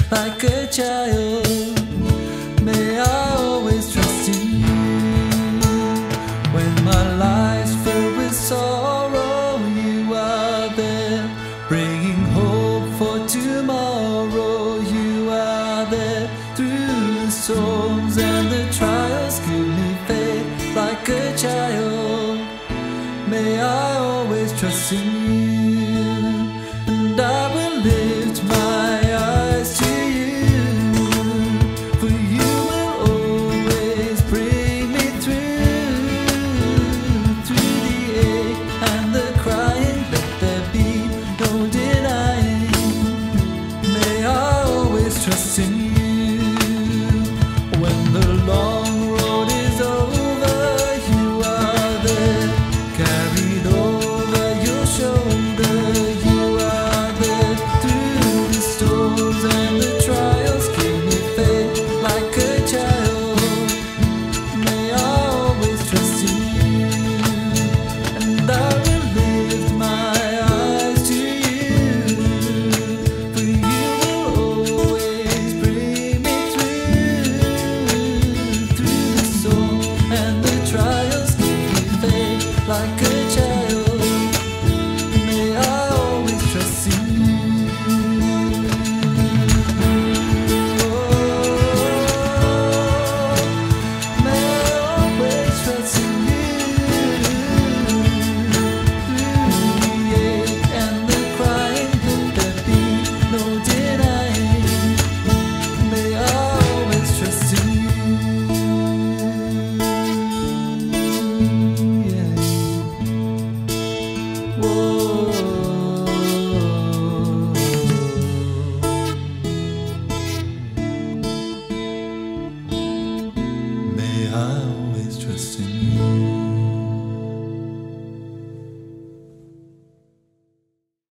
like a child. May I always trust in you. When my life's filled with sorrow, you are there, bringing hope for tomorrow. You are there through the storms and the trials. Give me faith like a child. May I always trust in you, and I will lift my eyes to you, for you will always bring me through the ache and the crying. Let there be no denying. May I always trust in you. When the long road is over, you are there, carried over your shoulder. You are there through the storms and the trials. Give me faith like a child. May I always trust in you, and I will lift my eyes to you, for you will always bring me through the storm and the trials. Give me faith like a child. May I always trust in you. Oh, may I always trust in you. Through the ache and the crying, let there be no denying. May I always trust in you. Yeah. May I always trust in you.